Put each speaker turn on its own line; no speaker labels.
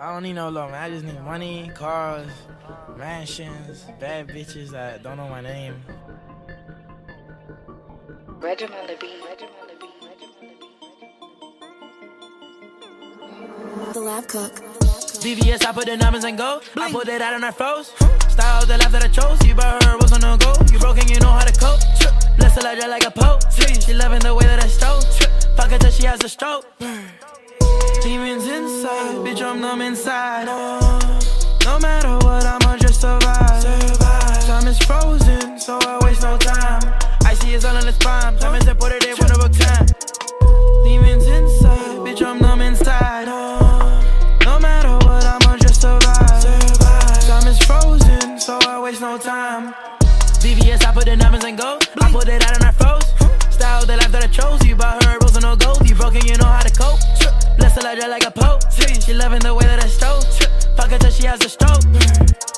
I don't need no loan, man. I just need money, cars, mansions, bad bitches that don't know my name.
Regiment on the beat.
The Lab Cook.
VVS, I put the diamonds and gold. I put it out on our foes. Style the life that I chose. You about her was on the go. You broken, you know how to cope. Bless her like a pope. She loving the way that I stole. Fuck her till she has a stroke. Demons inside, bitch, I'm numb inside. No matter what, I'ma just survive. Time is frozen, so I waste no time. Icy is all in its prime. Time is imported, they wanna book time. Demons inside, bitch, I'm numb inside. No matter what, I'ma just survive. Time is frozen, so I waste no time. VVS, I put the diamonds and gold. I put it out on our foes. Style the life that I chose. You bought her rose and no gold. You broken, you know how to cope. Bless her like a pope. She loving the way that I stole. Fuck her till she has a stroke.